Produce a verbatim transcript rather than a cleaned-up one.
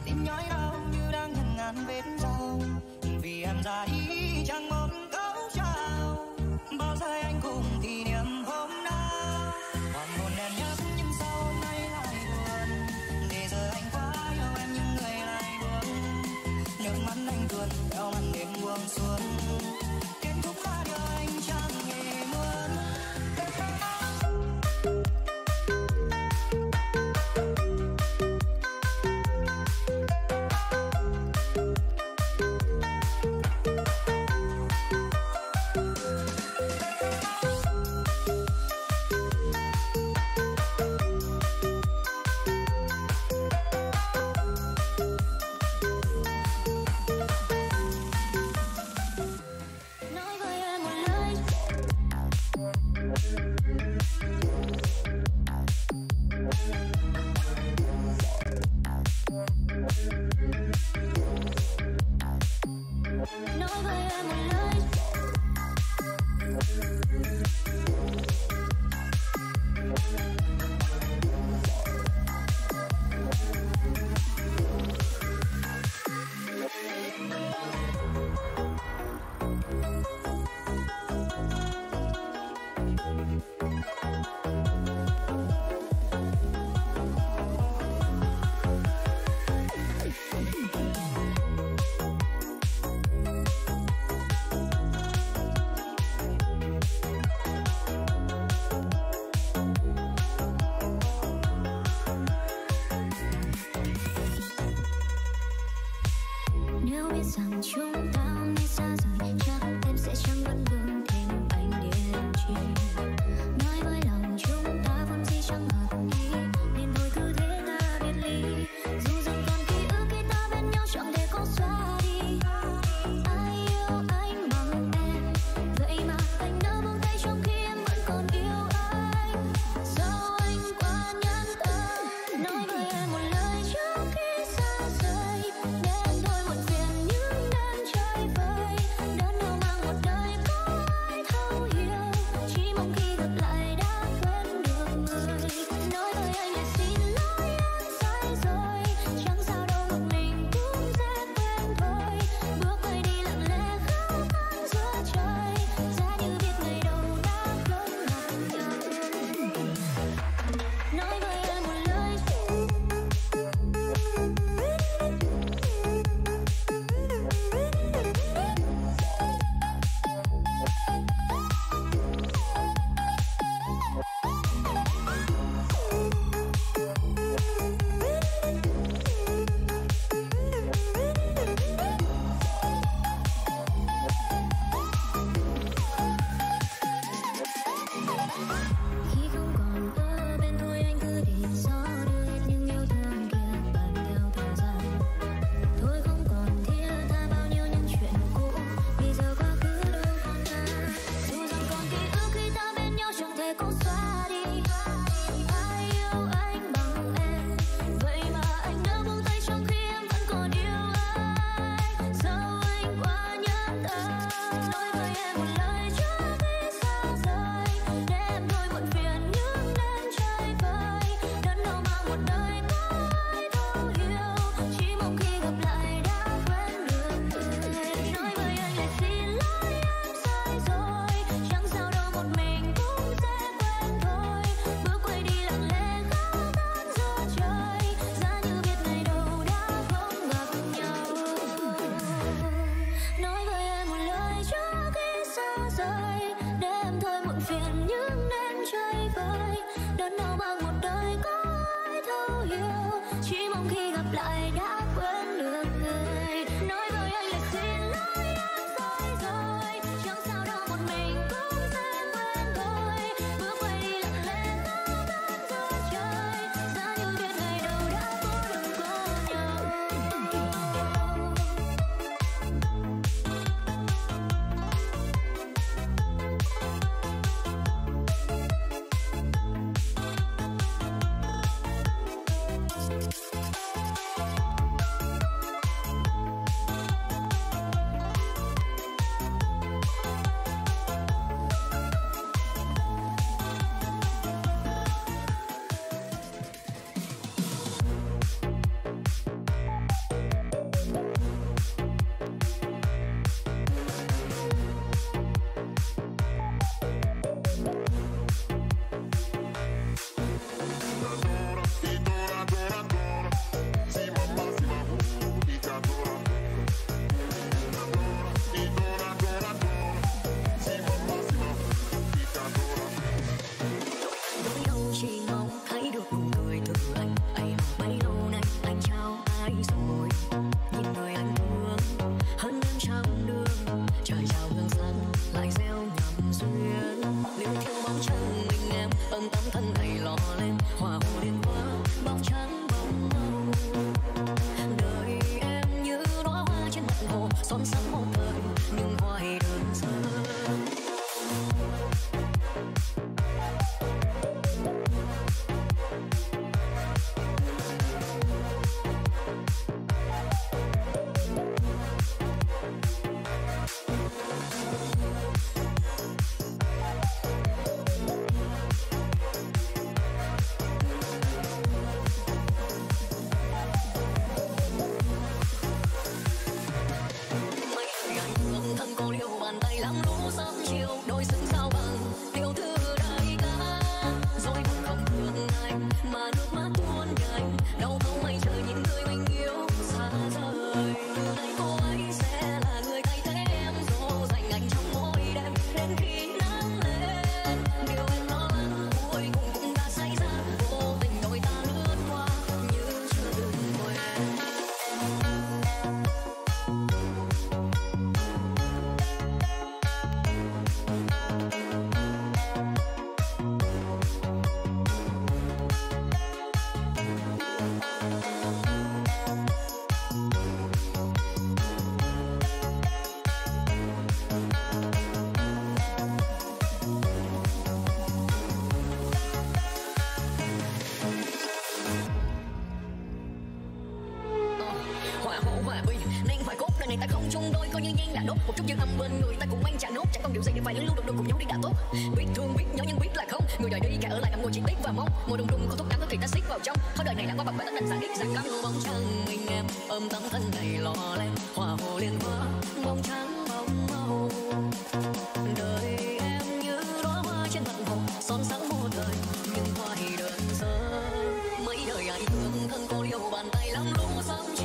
tim nhói đau như đang nhận ngàn vết đau. Vì em ra đi chẳng một câu chào, bao giờ anh cùng kỷ niệm hôm nào. Hoàng hôn đèn nhấp nhưng sao hôm nay lại buồn, để giờ anh quá yêu em nhưng người lại buồn. Nước mắt anh tuôn theo màn đêm buông xuống, kết thúc là điều anh chẳng hề muốn. rồi nhìn người anh thương hơn em trăm đường trời chào hương sáng lại gieo nhầm duyên liêu thiêu bóng trăng mình em ấm tấm thân này lò lên hòa hồ liên hoa bóng trắng bóng màu đời em như đóa hoa trên mặt hồ son sắc một thời nhưng hoài đơn sơ. Mùa đông đông có thuốc nam có thủy ta xích vào trong thôi đời này là qua bằng bài tất đành giảng đích giảng cắm bóng trăng mình em ôm tấm thân này lò lên hòa hồ liên hoa bóng trắng bóng màu đời em như đóa hoa trên mặt hồ son sắc một thời nhưng hoài đơn sơ mấy đời ai thương thân cô liêu bàn tay lắm lũ sóng